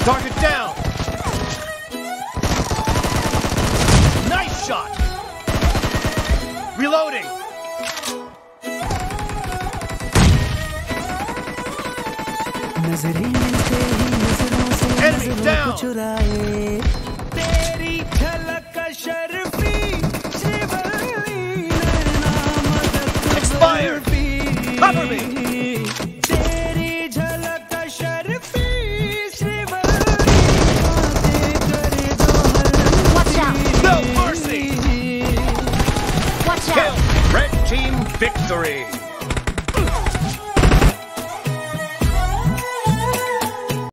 Target down! Nice shot! Reloading! Enemy down! Expired! Cover me! Watch out! No mercy! Watch out! Kill! Red team victory!